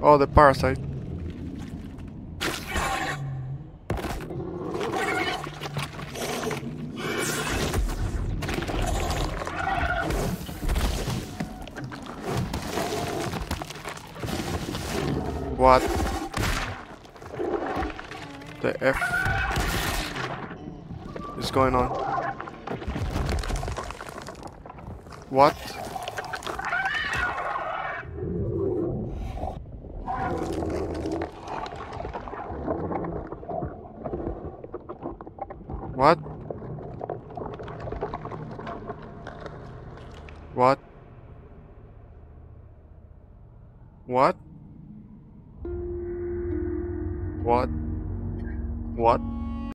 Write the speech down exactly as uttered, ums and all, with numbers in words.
Oh, the parasite. What the F is going on? What? What? What? What? What? What?